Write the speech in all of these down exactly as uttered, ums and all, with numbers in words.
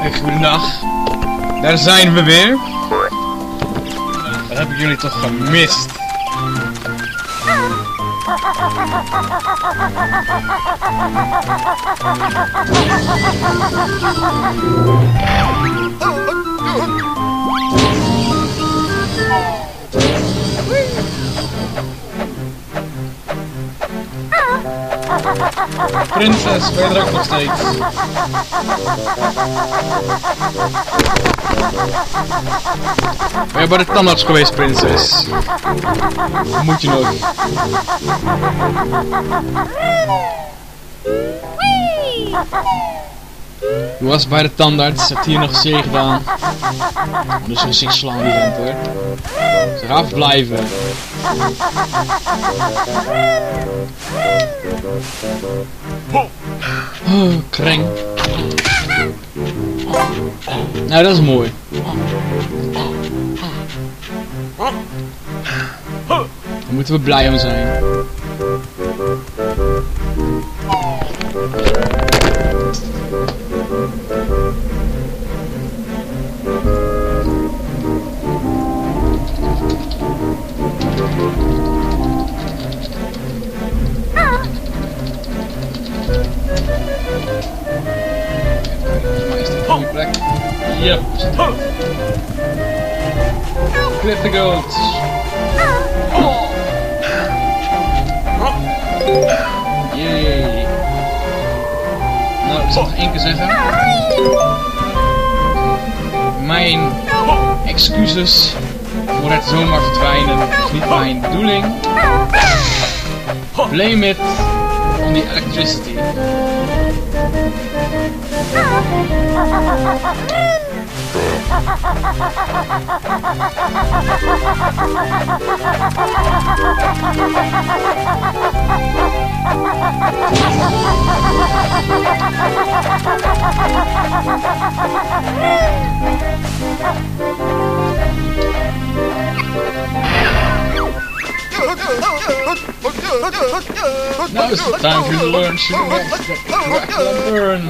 Hey, goedendag. Daar zijn we weer. Wat heb ik jullie toch gemist? Prinses, ben je er ook nog steeds? Ben je bij de tandarts geweest, prinses? Of moet je nog? Je was bij de tandarts, hebt hier nog een serie gedaan. Dus een gezicht slaan die vent hoor. Ze gaan blijven. Oh, kreng. Nou, dat is mooi. Daar moeten we blij om zijn. Yep. Clip the goats. Yay. Nou, ik zal nog één keer zeggen. Mijn excuses voor het zomaar verdwijnen. Dat is niet mijn bedoeling. Blame it on the electricity. Now is the time for you to learn shit. Burn.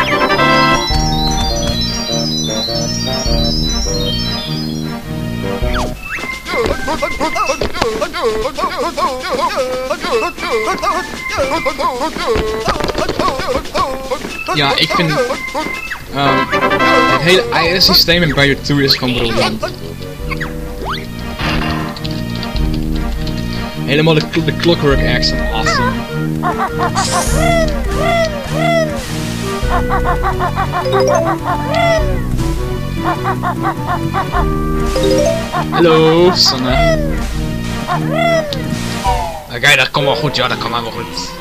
Ja, ik vind uh, het hele eigen systeem in Bayou twee is gewoon briljant. Helemaal de, de Clockwork accent, awesome. Hallo, Sanne. Oké, okay, dat komt wel goed, ja, dat komt wel goed.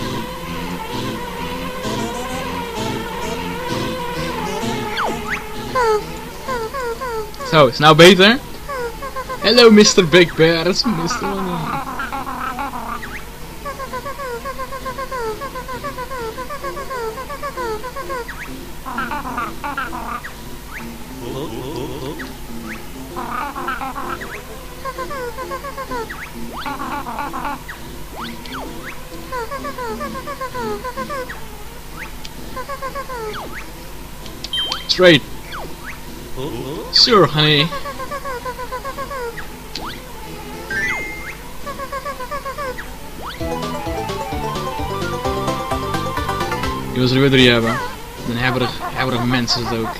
Zo, is het nou beter? Hallo, mister Big Bear, dat is mister Straight. Sure, honey. Je wil er weer drie hebben. Een hebberig, hebberig mens is het ook.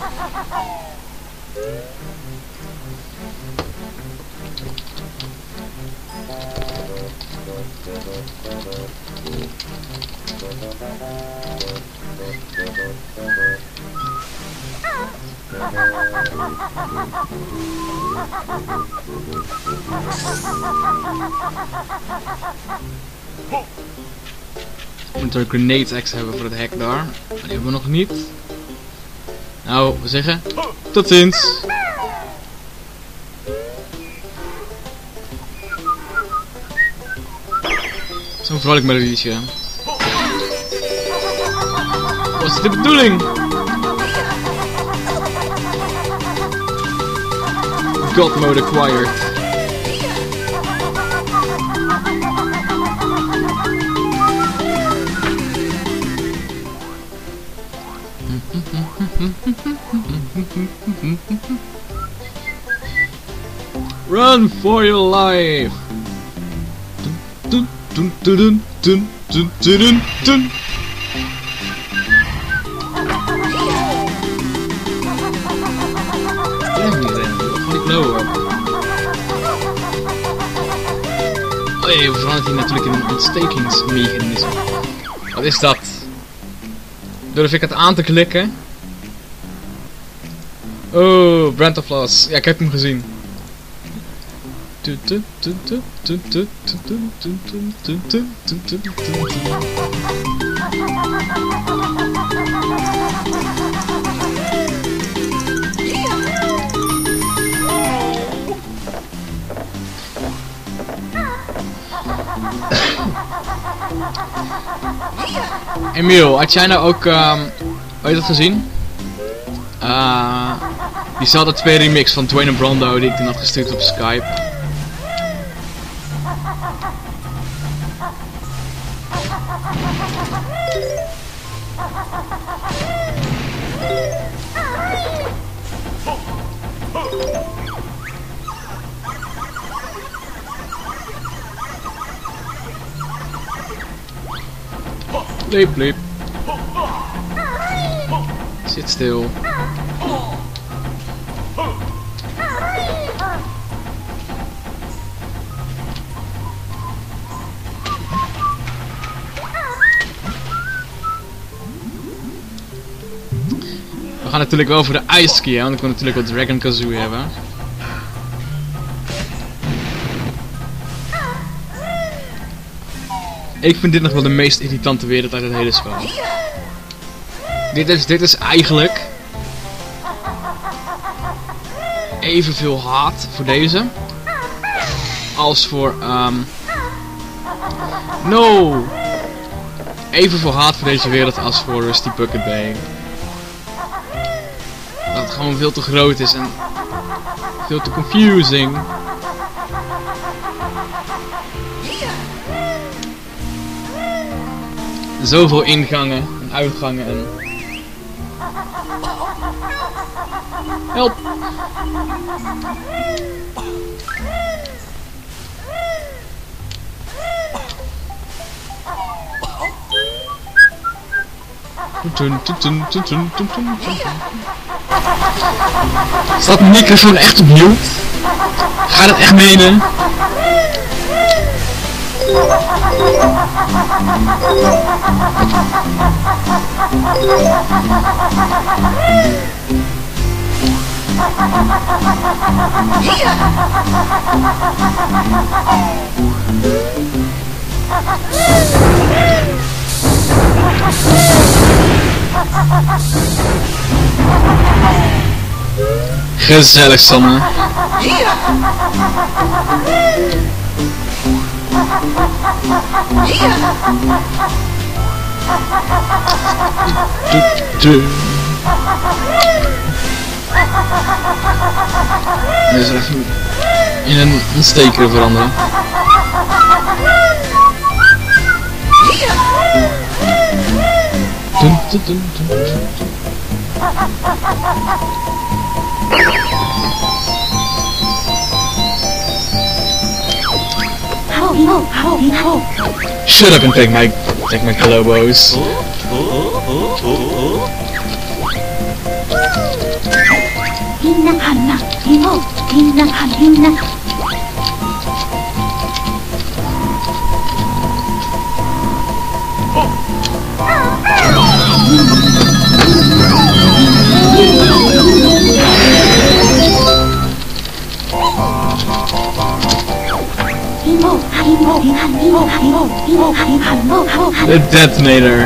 We moeten een grenade axe hebben voor het hek daar. Maar die hebben we nog niet. Nou, we zeggen tot ziens. Zo'n vrolijk melodietje. Wat is de bedoeling? God mode acquired. Run for your life! Dun, dun, dun, dun, dun, dun, dun, dun, dun. Blijf niet rennen, gewoon niet lopen. Oh jee, we veranderen hier natuurlijk in een ontstekingsmechanisme. Wat is dat? Durf ik het aan te klikken? Oh, Brand of Loss. Ja, ik heb hem gezien. Emiel, had jij nou ook, um, heb je dat gezien? Uh, die Zelda twee remix van Dwayne en Brando die ik toen had gestuurd op Skype. Bleep, bleep. Zit stil. We gaan natuurlijk wel voor de ice ski, hè, want ik wil natuurlijk wat Dragon Kazooie hebben. Ik vind dit nog wel de meest irritante wereld uit het hele spel. Dit is, dit is eigenlijk evenveel haat voor deze als voor um, no evenveel haat voor deze wereld als voor Rusty Bucket Bay. Dat het gewoon veel te groot is en veel te confusing. Zoveel ingangen en uitgangen en... Help! Staat mijn microfoon echt op mute? Ga dat echt menen? Gezellig, Sanne. Dus even in een, een steker veranderen. Dun, dun, dun, dun, dun. Shut up and take my take my globos. The detonator.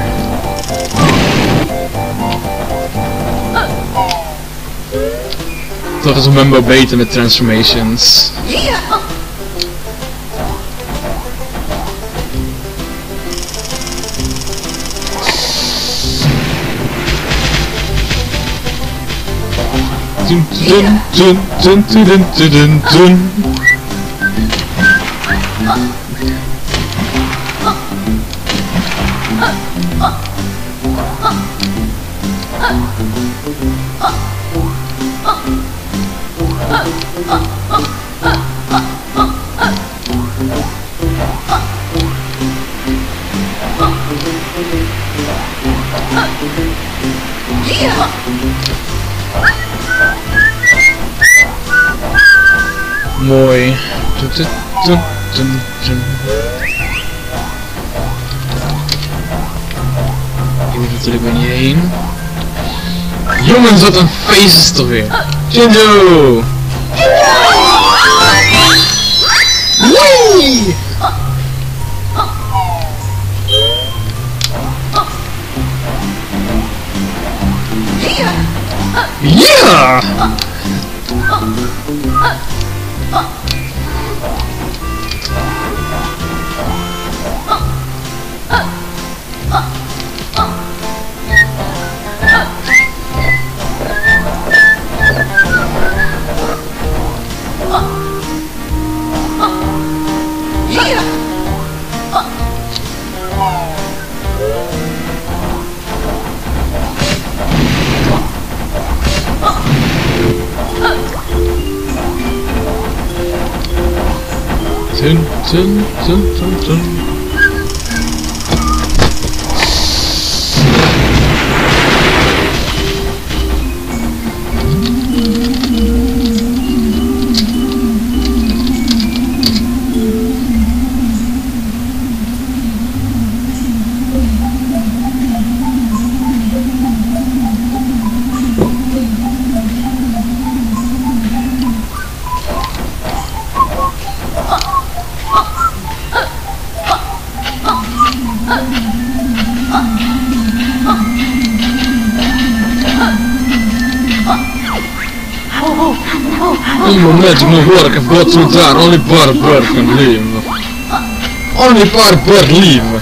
Toch is Mumbo beter met transformations. Dun dun dun dun dun dun dun dun. Mooi. Tum, tum, tum, tum, tum. Ik moet natuurlijk weer niet heen. Jongens, wat een feest is toch weer. Jinjo! Wee! Ja! Tun, tun, tun, tun, tun. Un momento no work, I've got to die, only barber can live. Only barber live.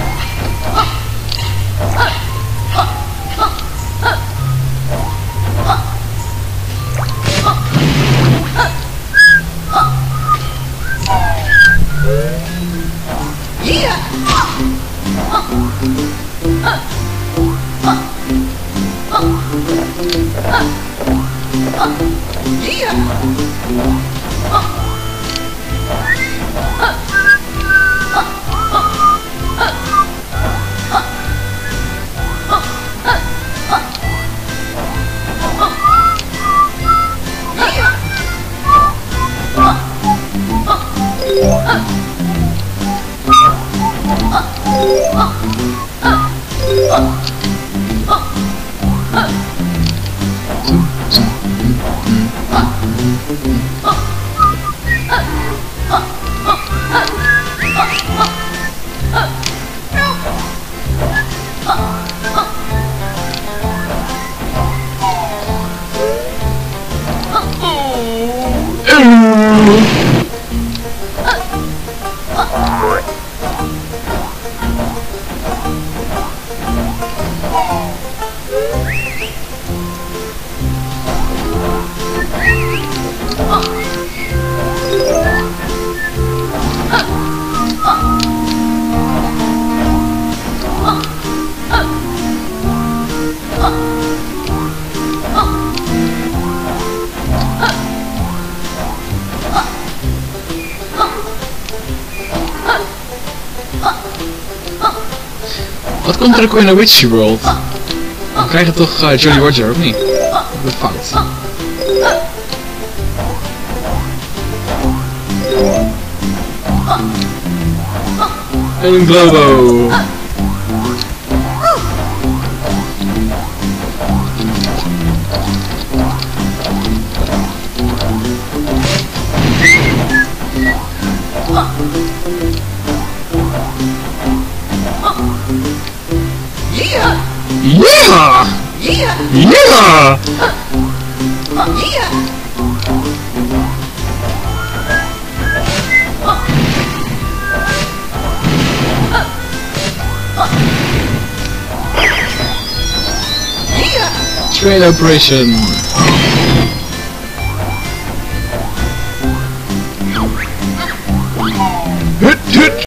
Wat komt er ook in een Witchy World? We krijgen toch uh, Jolly Roger, of niet? Ik ben fout. En een Globo! Yeah! Yeah! Yeah! Train operation.